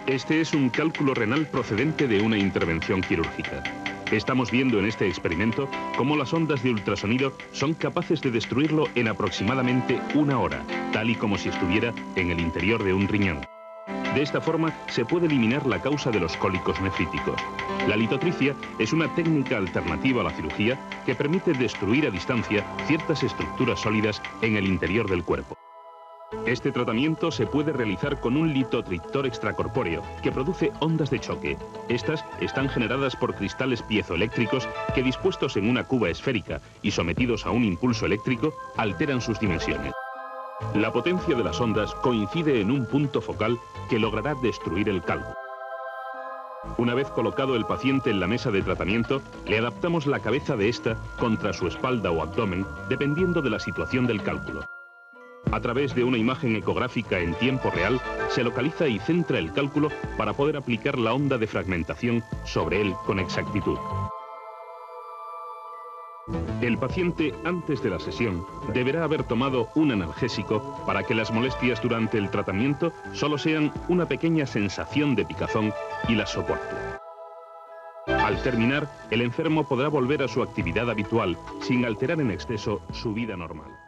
Este es un cálculo renal procedente de una intervención quirúrgica. Estamos viendo en este experimento cómo las ondas de ultrasonido son capaces de destruirlo en aproximadamente 1 hora, tal y como si estuviera en el interior de un riñón. De esta forma se puede eliminar la causa de los cólicos nefríticos. La litotricia es una técnica alternativa a la cirugía que permite destruir a distancia ciertas estructuras sólidas en el interior del cuerpo. Este tratamiento se puede realizar con un litotriptor extracorpóreo que produce ondas de choque. Estas están generadas por cristales piezoeléctricos que, dispuestos en una cuba esférica y sometidos a un impulso eléctrico, alteran sus dimensiones. La potencia de las ondas coincide en un punto focal que logrará destruir el cálculo. Una vez colocado el paciente en la mesa de tratamiento, le adaptamos la cabeza de esta contra su espalda o abdomen, dependiendo de la situación del cálculo. A través de una imagen ecográfica en tiempo real, se localiza y centra el cálculo para poder aplicar la onda de fragmentación sobre él con exactitud. El paciente, antes de la sesión, deberá haber tomado un analgésico para que las molestias durante el tratamiento solo sean una pequeña sensación de picazón y las soporte. Al terminar, el enfermo podrá volver a su actividad habitual sin alterar en exceso su vida normal.